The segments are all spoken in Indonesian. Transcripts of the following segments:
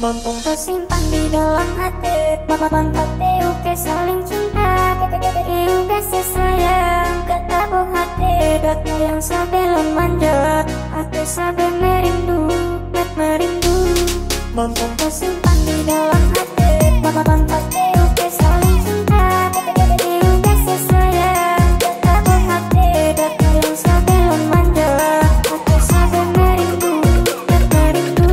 Mumpung tersimpan di dalam hati, mantan uke saling cinta, uke sayang, ketabung hati, data yang sebelum manja, hati sabe merindu, merindu. Mumpung tersimpan di dalam hati, mantan uke saling cinta, uke sayang, ketabung hati, data yang sebelum manja, hati sabe merindu, merindu.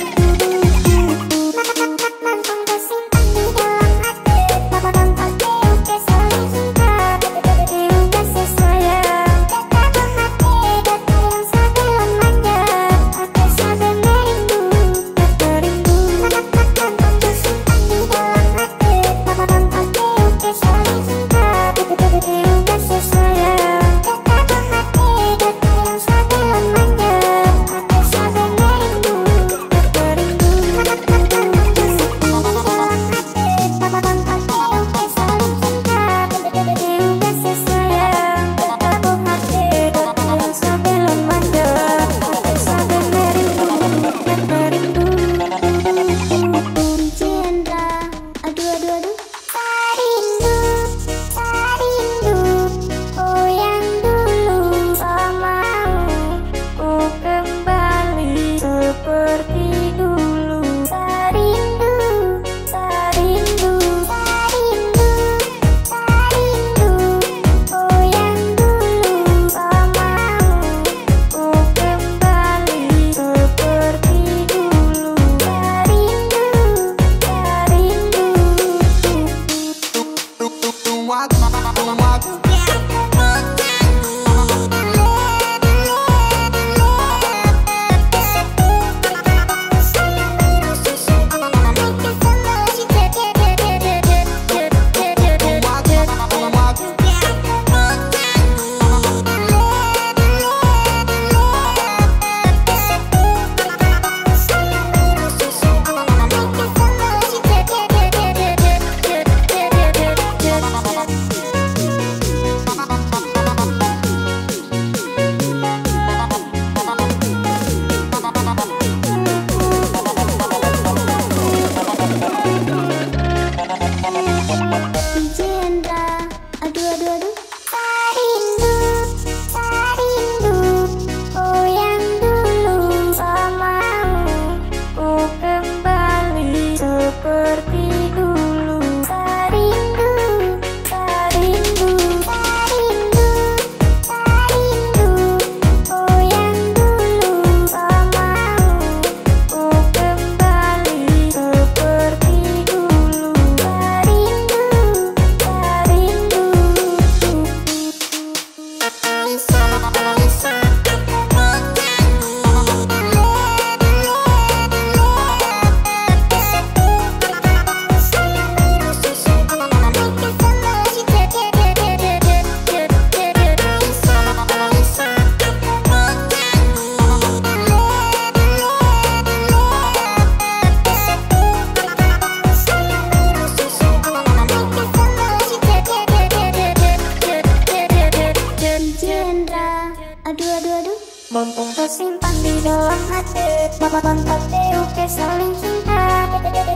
Mumpung tersimpan di dalam hati, mantan uke saling cinta,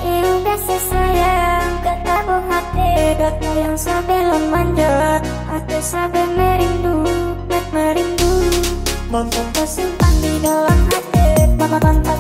uke sayang, ketabung hati, data yang sebelum manja, hati sabe merindu, merindu. Mumpung tersimpan di dalam hati, mantan